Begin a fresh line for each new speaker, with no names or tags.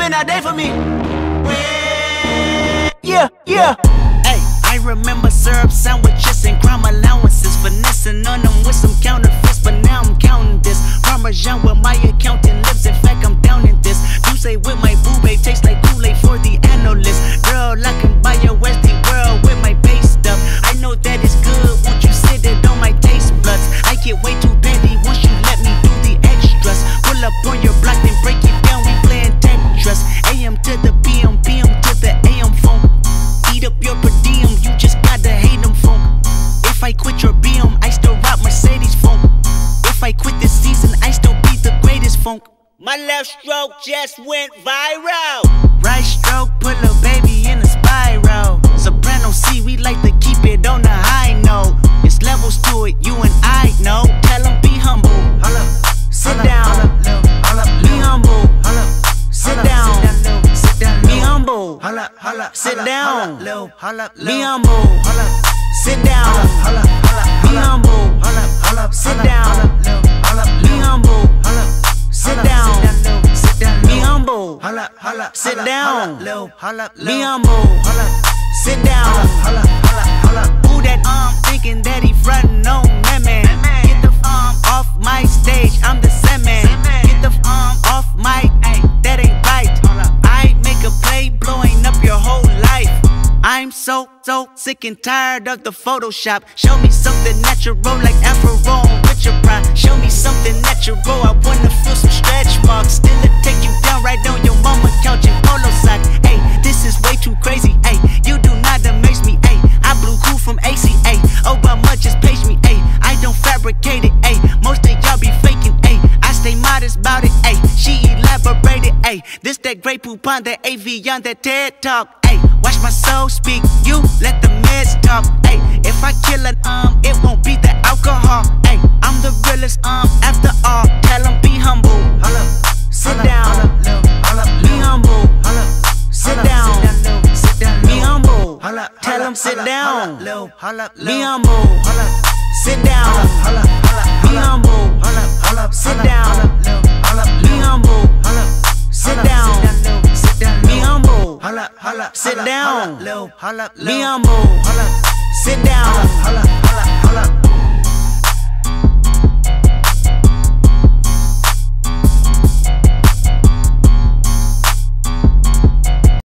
been all day for me. Yeah, yeah.
Hey, I remember syrup sandwiches and crime allowances, finessing on them with some counterfeits, but now I'm counting this Parmesan where my accountant lives. In fact, I'm down in this. You say with my boo babe tastes like Kool-Aid for the analyst. Girl, I can buy your Westie world with my base stuff. I know that it's good. Won't you sit it on my taste buds? I get way too petty once you let me do the extras. Pull up on your block, then break it down. We playing Tetris. AM to the PM, PM to the AM phone. Eat up your per diem, you just gotta hate them funk. If I quit your BM, I still rock Mercedes funk. If I quit this season, I still be the greatest funk. My left stroke just went viral. Right stroke put a baby in a spiral. Soprano C, we like to keep it on the high note. It's levels to it, you and I know. Tell them be humble, sit down, be humble, sit down, be humble, sit down, be humble, sit down, be humble, sit down, be humble, sit down, be humble, sit down, be humble, sit down. Who that thinking that he frontin' on man? Get the off my stage, I'm the Sandman. Get the off my, that ain't right. I make a play, blowing up your whole life. I'm so sick and tired of the Photoshop. Show me something natural like Afro on Richard Pryor. Show me something natural, I wanna feel some stretch marks. Still it take you down right on your mama couch in polo sock. Ay, this is way too crazy, ay, you do not amaze me, ay. I blew cool from ACA, Obama just page me, ay. I don't fabricate it, ay, most of y'all be faking, ay. I stay modest about it, ay, she elaborated, ay. This that Grey Poupon, that AV on that TED Talk, ay. Watch my soul speak, you let the meds talk, ay. If I kill it, it won't be the alcohol, ay. I'm the realest, after all. Tell them be humble, sit down, be humble, sit down, be humble. Tell them sit down, be humble, sit down, be humble, sit down, be humble, sit down, be humble, sit down, be humble, sit down.